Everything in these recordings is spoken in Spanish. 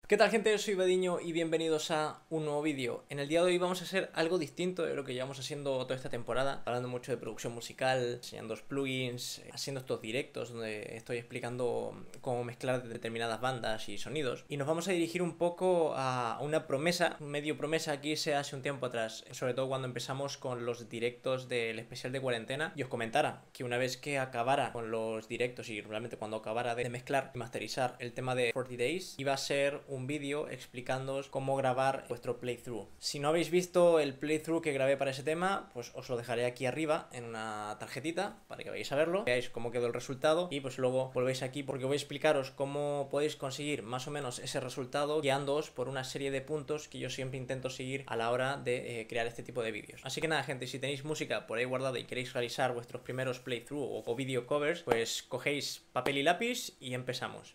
¿Qué tal, gente? Soy Badiño y bienvenidos a un nuevo vídeo. En el día de hoy vamos a hacer algo distinto de lo que llevamos haciendo toda esta temporada, hablando mucho de producción musical, enseñando los plugins, haciendo estos directos donde estoy explicando cómo mezclar determinadas bandas y sonidos. Y nos vamos a dirigir un poco a una promesa, medio promesa que hice hace un tiempo atrás, sobre todo cuando empezamos con los directos del especial de cuarentena, y os comentara que una vez que acabara con los directos y realmente cuando acabara de mezclar y masterizar el tema de 40 Days, iba a ser un vídeo explicándoos cómo grabar vuestro playthrough. Si no habéis visto el playthrough que grabé para ese tema, pues os lo dejaré aquí arriba en una tarjetita para que vayáis a verlo, veáis cómo quedó el resultado y pues luego volvéis aquí porque voy a explicaros cómo podéis conseguir más o menos ese resultado guiándoos por una serie de puntos que yo siempre intento seguir a la hora de crear este tipo de vídeos. Así que nada, gente, si tenéis música por ahí guardada y queréis realizar vuestros primeros playthrough o video covers, pues cogéis papel y lápiz y empezamos.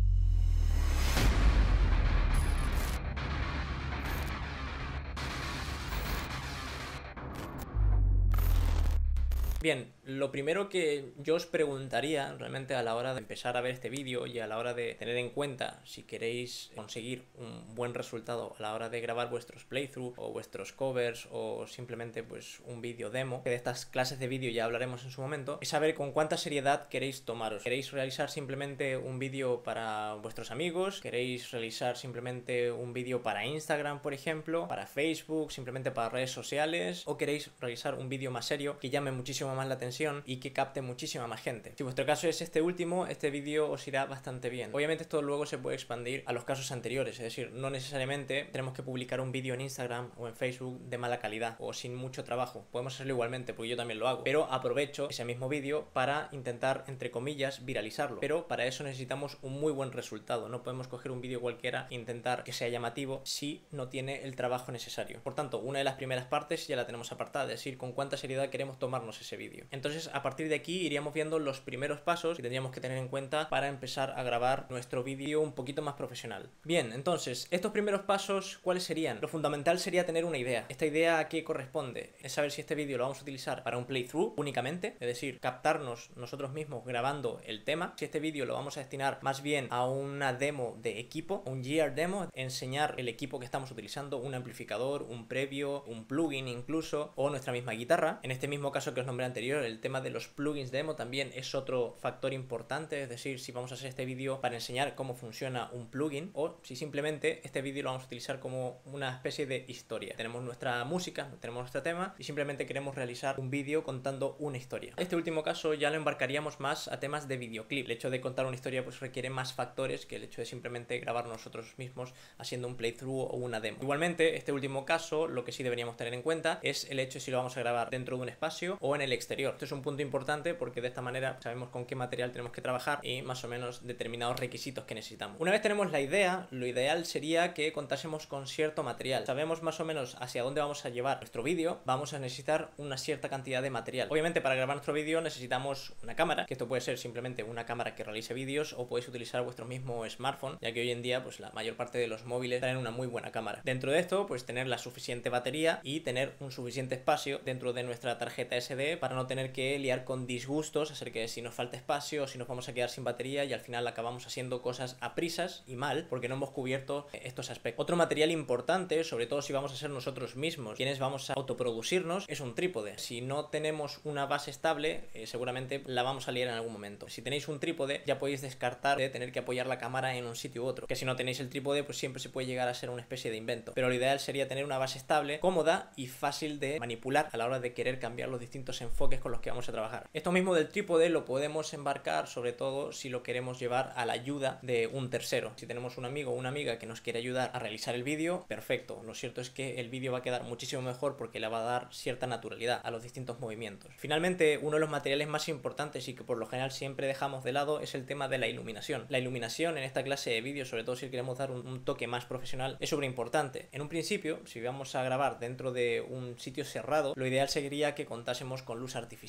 Bien, lo primero que yo os preguntaría realmente a la hora de empezar a ver este vídeo y a la hora de tener en cuenta si queréis conseguir un buen resultado a la hora de grabar vuestros playthrough o vuestros covers o simplemente pues un vídeo demo, que de estas clases de vídeo ya hablaremos en su momento, es saber con cuánta seriedad queréis tomaros. ¿Queréis realizar simplemente un vídeo para vuestros amigos? ¿Queréis realizar simplemente un vídeo para Instagram, por ejemplo? ¿Para Facebook? ¿Simplemente para redes sociales? ¿O queréis realizar un vídeo más serio que llame muchísimo más la atención y que capte muchísima más gente? Si vuestro caso es este último, este vídeo os irá bastante bien. Obviamente esto luego se puede expandir a los casos anteriores, es decir, no necesariamente tenemos que publicar un vídeo en Instagram o en Facebook de mala calidad o sin mucho trabajo. Podemos hacerlo igualmente, porque yo también lo hago, pero aprovecho ese mismo vídeo para intentar, entre comillas, viralizarlo. Pero para eso necesitamos un muy buen resultado. No podemos coger un vídeo cualquiera e intentar que sea llamativo si no tiene el trabajo necesario. Por tanto, una de las primeras partes ya la tenemos apartada, es decir, con cuánta seriedad queremos tomarnos ese vídeo. Entonces, a partir de aquí iríamos viendo los primeros pasos que tendríamos que tener en cuenta para empezar a grabar nuestro vídeo un poquito más profesional. Bien, entonces, estos primeros pasos, ¿cuáles serían? Lo fundamental sería tener una idea. ¿Esta idea a qué corresponde? Es saber si este vídeo lo vamos a utilizar para un playthrough únicamente, es decir, captarnos nosotros mismos grabando el tema. Si este vídeo lo vamos a destinar más bien a una demo de equipo, un gear demo, enseñar el equipo que estamos utilizando, un amplificador, un previo, un plugin incluso, o nuestra misma guitarra. En este mismo caso que os nombré anterior, el tema de los plugins demo también es otro factor importante, es decir, si vamos a hacer este vídeo para enseñar cómo funciona un plugin o si simplemente este vídeo lo vamos a utilizar como una especie de historia. Tenemos nuestra música, tenemos nuestro tema y simplemente queremos realizar un vídeo contando una historia. Este último caso ya lo embarcaríamos más a temas de videoclip. El hecho de contar una historia pues requiere más factores que el hecho de simplemente grabar nosotros mismos haciendo un playthrough o una demo. Igualmente, este último caso, lo que sí deberíamos tener en cuenta es el hecho de si lo vamos a grabar dentro de un espacio o en el exterior. Esto es un punto importante porque de esta manera sabemos con qué material tenemos que trabajar y más o menos determinados requisitos que necesitamos. Una vez tenemos la idea, lo ideal sería que contásemos con cierto material. Sabemos más o menos hacia dónde vamos a llevar nuestro vídeo, vamos a necesitar una cierta cantidad de material. Obviamente para grabar nuestro vídeo necesitamos una cámara, que esto puede ser simplemente una cámara que realice vídeos o podéis utilizar vuestro mismo smartphone, ya que hoy en día pues la mayor parte de los móviles traen una muy buena cámara. Dentro de esto pues tener la suficiente batería y tener un suficiente espacio dentro de nuestra tarjeta SD para no tener que liar con disgustos acerca de si nos falta espacio o si nos vamos a quedar sin batería y al final acabamos haciendo cosas a prisas y mal porque no hemos cubierto estos aspectos. Otro material importante, sobre todo si vamos a ser nosotros mismos quienes vamos a autoproducirnos, es un trípode. Si no tenemos una base estable, seguramente la vamos a liar en algún momento. Si tenéis un trípode, ya podéis descartar de tener que apoyar la cámara en un sitio u otro, que si no tenéis el trípode, pues siempre se puede llegar a ser una especie de invento. Pero lo ideal sería tener una base estable, cómoda y fácil de manipular a la hora de querer cambiar los distintos enfoques con los que vamos a trabajar. Esto mismo del trípode lo podemos embarcar sobre todo si lo queremos llevar a la ayuda de un tercero. Si tenemos un amigo o una amiga que nos quiere ayudar a realizar el vídeo, perfecto. Lo cierto es que el vídeo va a quedar muchísimo mejor porque le va a dar cierta naturalidad a los distintos movimientos. Finalmente, uno de los materiales más importantes y que por lo general siempre dejamos de lado es el tema de la iluminación. La iluminación en esta clase de vídeos, sobre todo si queremos dar un toque más profesional, es súper importante. En un principio, si vamos a grabar dentro de un sitio cerrado, lo ideal sería que contásemos con luz artificial.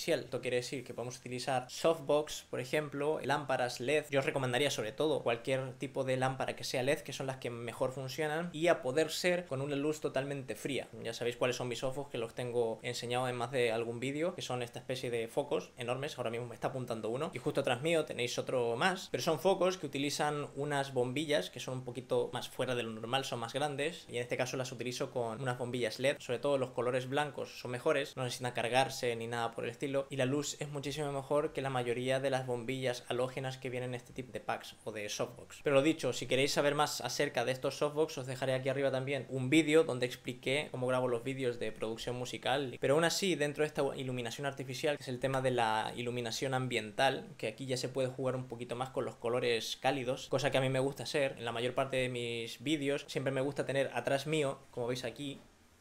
artificial. Esto quiere decir que podemos utilizar softbox, por ejemplo, lámparas LED. Yo os recomendaría sobre todo cualquier tipo de lámpara que sea LED, que son las que mejor funcionan, y a poder ser con una luz totalmente fría. Ya sabéis cuáles son mis softbox, que los tengo enseñado en más de algún vídeo, que son esta especie de focos enormes. Ahora mismo me está apuntando uno y justo atrás mío tenéis otro más, pero son focos que utilizan unas bombillas que son un poquito más fuera de lo normal, son más grandes, y en este caso las utilizo con unas bombillas LED. Sobre todo los colores blancos son mejores, no necesitan cargarse ni nada por el estilo, y la luz es muchísimo mejor que la mayoría de las bombillas halógenas que vienen en este tipo de packs o de softbox. Pero lo dicho, si queréis saber más acerca de estos softbox, os dejaré aquí arriba también un vídeo donde expliqué cómo grabo los vídeos de producción musical. Pero aún así, dentro de esta iluminación artificial, que es el tema de la iluminación ambiental, que aquí ya se puede jugar un poquito más con los colores cálidos, cosa que a mí me gusta hacer. En la mayor parte de mis vídeos siempre me gusta tener atrás mío, como veis aquí,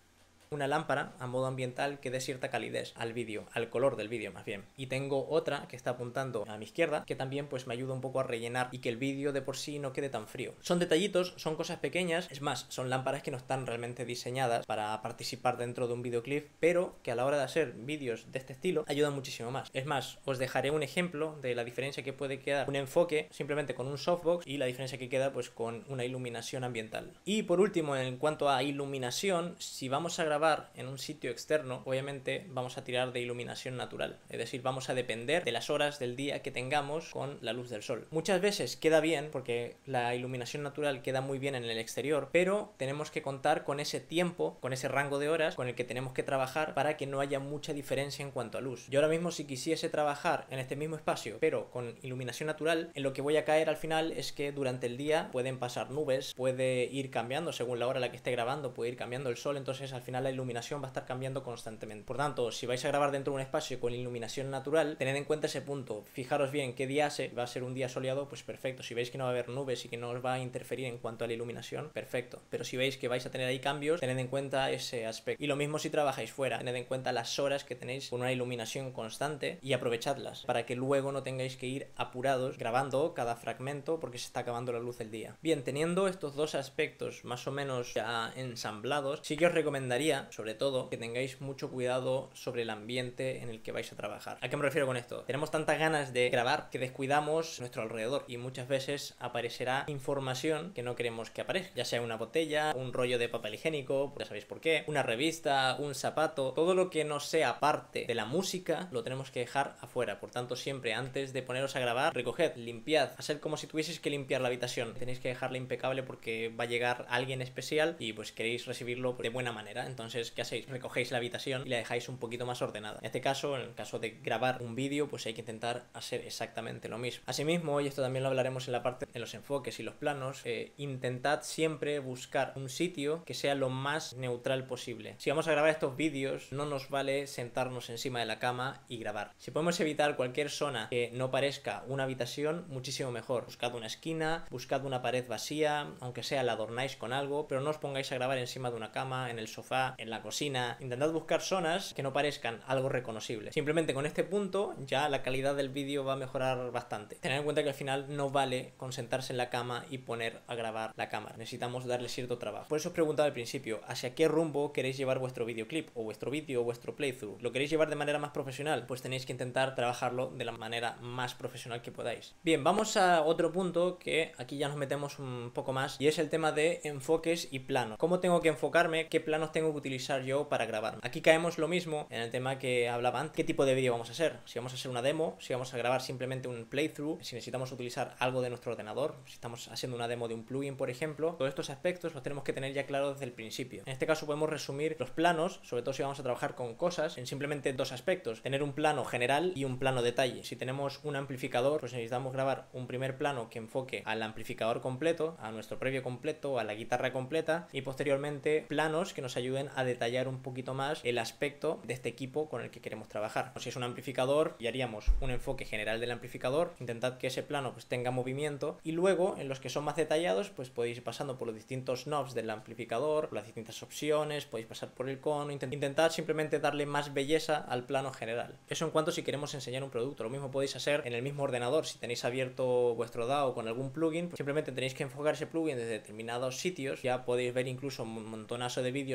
una lámpara a modo ambiental que dé cierta calidez al vídeo, al color del vídeo más bien. Y tengo otra que está apuntando a mi izquierda, que también pues me ayuda un poco a rellenar y que el vídeo de por sí no quede tan frío. Son detallitos, son cosas pequeñas, es más, son lámparas que no están realmente diseñadas para participar dentro de un videoclip, pero que a la hora de hacer vídeos de este estilo ayudan muchísimo más. Es más, os dejaré un ejemplo de la diferencia que puede quedar un enfoque simplemente con un softbox y la diferencia que queda pues con una iluminación ambiental. Y por último, en cuanto a iluminación, si vamos a grabar en un sitio externo, obviamente vamos a tirar de iluminación natural, es decir, vamos a depender de las horas del día que tengamos con la luz del sol. Muchas veces queda bien porque la iluminación natural queda muy bien en el exterior, pero tenemos que contar con ese tiempo, con ese rango de horas con el que tenemos que trabajar para que no haya mucha diferencia en cuanto a luz. Yo ahora mismo, si quisiese trabajar en este mismo espacio pero con iluminación natural, en lo que voy a caer al final es que durante el día pueden pasar nubes, puede ir cambiando según la hora en la que esté grabando, puede ir cambiando el sol, entonces al final la iluminación va a estar cambiando constantemente. Por tanto, si vais a grabar dentro de un espacio con iluminación natural, tened en cuenta ese punto. Fijaros bien qué día va a ser un día soleado, pues perfecto. Si veis que no va a haber nubes y que no os va a interferir en cuanto a la iluminación, perfecto. Pero si veis que vais a tener ahí cambios, tened en cuenta ese aspecto. Y lo mismo si trabajáis fuera, tened en cuenta las horas que tenéis con una iluminación constante y aprovechadlas para que luego no tengáis que ir apurados grabando cada fragmento porque se está acabando la luz del día. Bien, teniendo estos dos aspectos más o menos ya ensamblados, sí que os recomendaría sobre todo que tengáis mucho cuidado sobre el ambiente en el que vais a trabajar. ¿A qué me refiero con esto? Tenemos tantas ganas de grabar que descuidamos nuestro alrededor y muchas veces aparecerá información que no queremos que aparezca, ya sea una botella, un rollo de papel higiénico, ya sabéis por qué, una revista, un zapato, todo lo que no sea parte de la música lo tenemos que dejar afuera. Por tanto, siempre antes de poneros a grabar, recoged, limpiad, haced como si tuvieseis que limpiar la habitación. Tenéis que dejarla impecable porque va a llegar alguien especial y pues queréis recibirlo de buena manera. Entonces, ¿qué hacéis? Recogéis la habitación y la dejáis un poquito más ordenada. En este caso, en el caso de grabar un vídeo, pues hay que intentar hacer exactamente lo mismo. Asimismo, y esto también lo hablaremos en la parte de los enfoques y los planos, intentad siempre buscar un sitio que sea lo más neutral posible. Si vamos a grabar estos vídeos, no nos vale sentarnos encima de la cama y grabar. Si podemos evitar cualquier zona que no parezca una habitación, muchísimo mejor. Buscad una esquina, buscad una pared vacía, aunque sea la adornáis con algo, pero no os pongáis a grabar encima de una cama, en el sofá, en la cocina. Intentad buscar zonas que no parezcan algo reconocible. Simplemente con este punto ya la calidad del vídeo va a mejorar bastante. Tened en cuenta que al final no vale con sentarse en la cama y poner a grabar la cámara. Necesitamos darle cierto trabajo. Por eso os preguntaba al principio, ¿hacia qué rumbo queréis llevar vuestro videoclip o vuestro vídeo o vuestro playthrough? ¿Lo queréis llevar de manera más profesional? Pues tenéis que intentar trabajarlo de la manera más profesional que podáis. Bien, vamos a otro punto que aquí ya nos metemos un poco más y es el tema de enfoques y planos. ¿Cómo tengo que enfocarme? ¿Qué planos tengo que utilizar yo para grabar? Aquí caemos lo mismo en el tema que hablaba antes. ¿Qué tipo de vídeo vamos a hacer? Si vamos a hacer una demo, si vamos a grabar simplemente un playthrough, si necesitamos utilizar algo de nuestro ordenador, si estamos haciendo una demo de un plugin, por ejemplo, todos estos aspectos los tenemos que tener ya claros desde el principio. En este caso podemos resumir los planos, sobre todo si vamos a trabajar con cosas, en simplemente dos aspectos: tener un plano general y un plano detalle. Si tenemos un amplificador, pues necesitamos grabar un primer plano que enfoque al amplificador completo, a nuestro previo completo, a la guitarra completa, y posteriormente planos que nos ayuden a detallar un poquito más el aspecto de este equipo con el que queremos trabajar. Si es un amplificador, y haríamos un enfoque general del amplificador, intentad que ese plano pues tenga movimiento, y luego en los que son más detallados pues podéis ir pasando por los distintos knobs del amplificador, por las distintas opciones, podéis pasar por el cono, intentad simplemente darle más belleza al plano general. Eso en cuanto si queremos enseñar un producto. Lo mismo podéis hacer en el mismo ordenador. Si tenéis abierto vuestro DAW con algún plugin, pues simplemente tenéis que enfocar ese plugin desde determinados sitios. Ya podéis ver incluso un montonazo de vídeos míos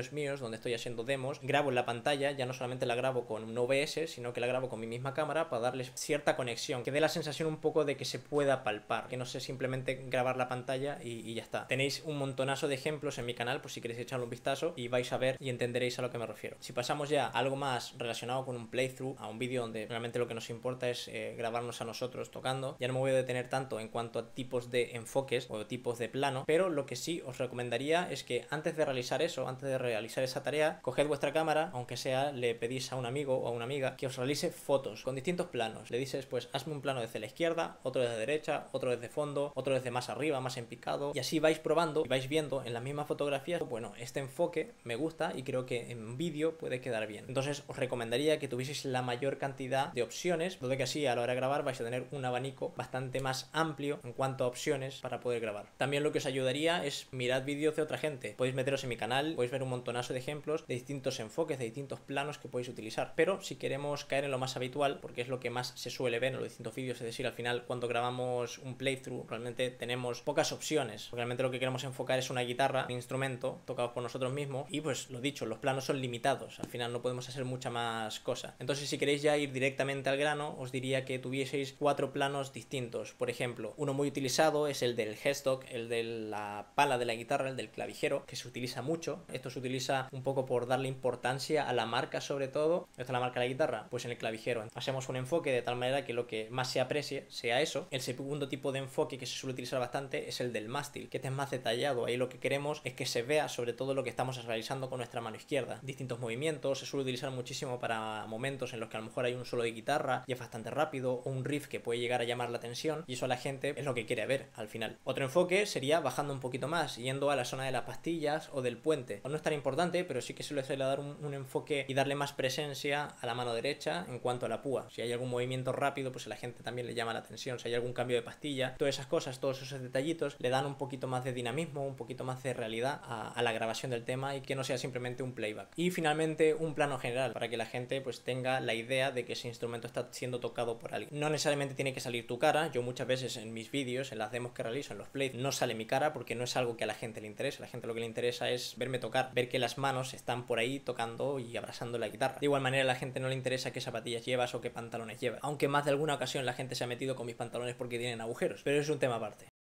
donde estoy haciendo demos, grabo en la pantalla, ya no solamente la grabo con un OBS, sino que la grabo con mi misma cámara para darles cierta conexión, que dé la sensación un poco de que se pueda palpar, que no sea simplemente grabar la pantalla y ya está. Tenéis un montonazo de ejemplos en mi canal, pues si queréis echarle un vistazo y vais a ver y entenderéis a lo que me refiero. Si pasamos ya a algo más relacionado con un playthrough, a un vídeo donde realmente lo que nos importa es grabarnos a nosotros tocando, ya no me voy a detener tanto en cuanto a tipos de enfoques o tipos de plano, pero lo que sí os recomendaría es que antes de realizar eso, antes de realizar esa tarea, coged vuestra cámara, aunque sea le pedís a un amigo o a una amiga que os realice fotos con distintos planos. Le dices, pues hazme un plano desde la izquierda, otro desde la derecha, otro desde fondo, otro desde más arriba, más en picado, y así vais probando y vais viendo en las mismas fotografías, bueno, este enfoque me gusta y creo que en vídeo puede quedar bien. Entonces os recomendaría que tuvieseis la mayor cantidad de opciones, donde que así a la hora de grabar vais a tener un abanico bastante más amplio en cuanto a opciones para poder grabar. También lo que os ayudaría es mirad vídeos de otra gente. Podéis meteros en mi canal, podéis ver un montonazo de ejemplos de distintos enfoques, de distintos planos que podéis utilizar. Pero si queremos caer en lo más habitual, porque es lo que más se suele ver en los distintos vídeos, es decir, al final cuando grabamos un playthrough realmente tenemos pocas opciones. Realmente lo que queremos enfocar es una guitarra, un instrumento tocado por nosotros mismos y pues lo dicho, los planos son limitados. Al final no podemos hacer mucha más cosa. Entonces si queréis ya ir directamente al grano, os diría que tuvieseis 4 planos distintos. Por ejemplo, uno muy utilizado es el del headstock, el de la pala de la guitarra, el del clavijero, que se utiliza mucho. Esto se utiliza un poco por darle importancia a la marca, sobre todo. Esta es la marca de la guitarra, pues en el clavijero. Hacemos un enfoque de tal manera que lo que más se aprecie sea eso. El segundo tipo de enfoque que se suele utilizar bastante es el del mástil, que este es más detallado. Ahí lo que queremos es que se vea sobre todo lo que estamos realizando con nuestra mano izquierda. Distintos movimientos, se suele utilizar muchísimo para momentos en los que a lo mejor hay un solo de guitarra y es bastante rápido, o un riff que puede llegar a llamar la atención, y eso a la gente es lo que quiere ver al final. Otro enfoque sería bajando un poquito más, yendo a la zona de las pastillas o del puente. No es tan importante, pero sí que se le suele dar un enfoque y darle más presencia a la mano derecha en cuanto a la púa. Si hay algún movimiento rápido, pues a la gente también le llama la atención. Si hay algún cambio de pastilla, todas esas cosas, todos esos detallitos le dan un poquito más de dinamismo, un poquito más de realidad a la grabación del tema y que no sea simplemente un playback. Y finalmente un plano general para que la gente pues tenga la idea de que ese instrumento está siendo tocado por alguien. No necesariamente tiene que salir tu cara. Yo muchas veces en mis vídeos, en las demos que realizo, en los plays, no sale mi cara porque no es algo que a la gente le interesa. A la gente lo que le interesa es verme tocar, ver que las manos están por ahí tocando y abrazando la guitarra. De igual manera a la gente no le interesa qué zapatillas llevas o qué pantalones llevas, aunque más de alguna ocasión la gente se ha metido con mis pantalones porque tienen agujeros, pero es un tema aparte.